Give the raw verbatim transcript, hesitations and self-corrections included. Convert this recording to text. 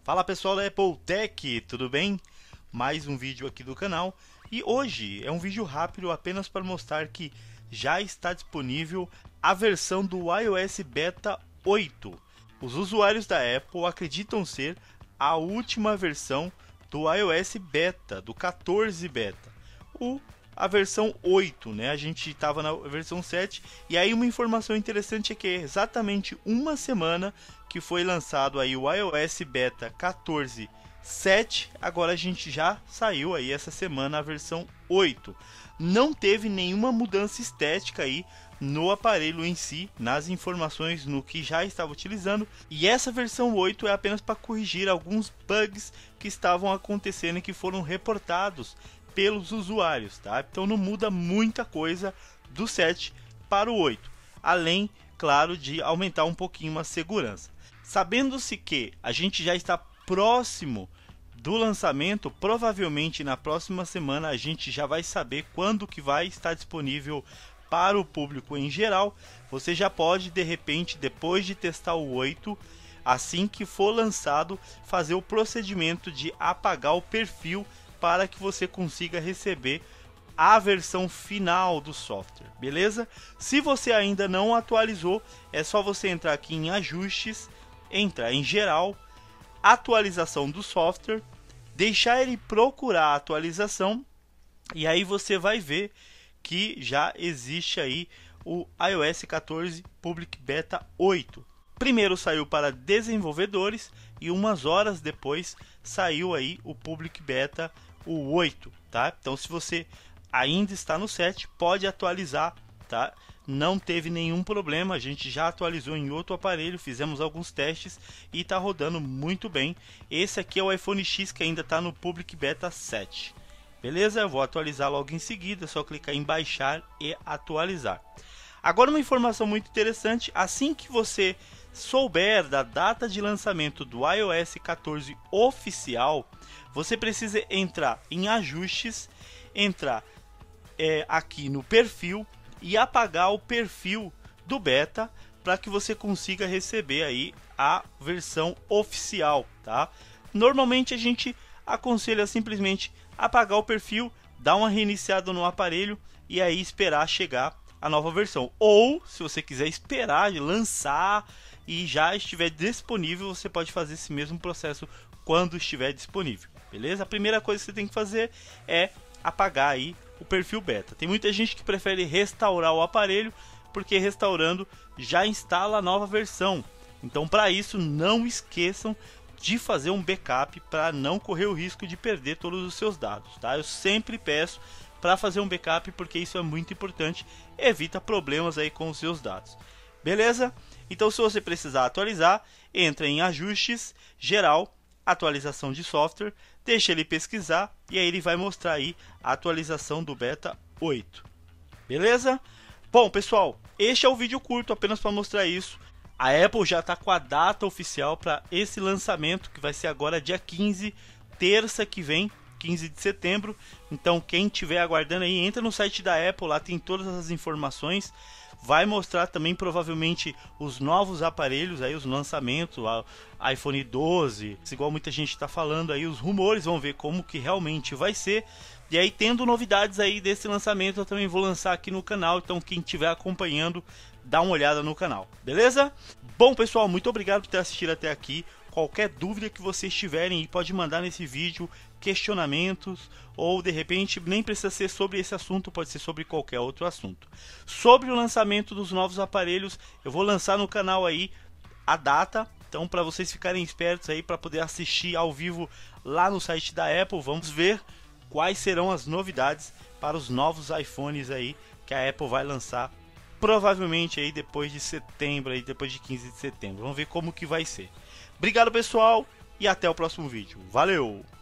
Fala pessoal da Apple Tech, tudo bem? Mais um vídeo aqui do canal e hoje é um vídeo rápido apenas para mostrar que já está disponível a versão do iOS Beta oito. Os usuários da Apple acreditam ser a última versão do iOS Beta, do quatorze Beta. O a versão oito, né? A gente estava na versão sete e aí uma informação interessante é que é exatamente uma semana que foi lançado aí o iOS Beta quatorze ponto sete, agora a gente já saiu aí essa semana a versão oito. Não teve nenhuma mudança estética aí no aparelho em si, nas informações no que já estava utilizando, e essa versão oito é apenas para corrigir alguns bugs que estavam acontecendo e que foram reportados pelos usuários, tá? Então não muda muita coisa do sete para o oito, além, claro, de aumentar um pouquinho a segurança. Sabendo-se que a gente já está próximo do lançamento, provavelmente na próxima semana a gente já vai saber quando que vai estar disponível para o público em geral. Você já pode, de repente, depois de testar o oito, assim que for lançado, fazer o procedimento de apagar o perfil para que você consiga receber a versão final do software, beleza? Se você ainda não atualizou, é só você entrar aqui em ajustes, entrar em geral, atualização do software, deixar ele procurar a atualização e aí você vai ver que já existe aí o iOS quatorze Public Beta oito. Primeiro saiu para desenvolvedores e umas horas depois saiu aí o Public Beta o oito, tá? Então se você ainda está no sete, pode atualizar, tá? Não teve nenhum problema, a gente já atualizou em outro aparelho, fizemos alguns testes e está rodando muito bem. Esse aqui é o iPhone X que ainda está no Public Beta sete. Beleza? Eu vou atualizar logo em seguida, é só clicar em baixar e atualizar. Agora uma informação muito interessante, assim que você souber da data de lançamento do iOS quatorze oficial, você precisa entrar em ajustes, entrar é, aqui no perfil e apagar o perfil do beta para que você consiga receber aí a versão oficial, tá? Normalmente a gente aconselha simplesmente apagar o perfil, dar uma reiniciada no aparelho e aí esperar chegar a nova versão. Ou se você quiser esperar lançar e já estiver disponível, você pode fazer esse mesmo processo quando estiver disponível, beleza? A primeira coisa que você tem que fazer é apagar aí o perfil beta. Tem muita gente que prefere restaurar o aparelho, porque restaurando já instala a nova versão. Então para isso não esqueçam de fazer um backup para não correr o risco de perder todos os seus dados, tá? Eu sempre peço para fazer um backup porque isso é muito importante, evita problemas aí com os seus dados. Beleza? Então se você precisar atualizar, entra em ajustes, geral, atualização de software, deixa ele pesquisar e aí ele vai mostrar aí a atualização do Beta oito. Beleza? Bom, pessoal, este é o vídeo curto apenas para mostrar isso. A Apple já está com a data oficial para esse lançamento, que vai ser agora dia quinze, terça que vem, quinze de setembro. Então quem estiver aguardando aí, entra no site da Apple, lá tem todas as informações. Vai mostrar também provavelmente os novos aparelhos, aí os lançamentos, a iPhone doze, igual muita gente está falando aí, os rumores, vão ver como que realmente vai ser. E aí tendo novidades aí desse lançamento, eu também vou lançar aqui no canal, então quem estiver acompanhando, dá uma olhada no canal, beleza? Bom pessoal, muito obrigado por ter assistido até aqui. Qualquer dúvida que vocês tiverem, pode mandar nesse vídeo, questionamentos, ou de repente nem precisa ser sobre esse assunto, pode ser sobre qualquer outro assunto. Sobre o lançamento dos novos aparelhos, eu vou lançar no canal aí a data, então para vocês ficarem espertos aí para poder assistir ao vivo lá no site da Apple. Vamos ver quais serão as novidades para os novos iPhones aí que a Apple vai lançar provavelmente aí depois de setembro, aí depois de quinze de setembro. Vamos ver como que vai ser. Obrigado pessoal e até o próximo vídeo. Valeu!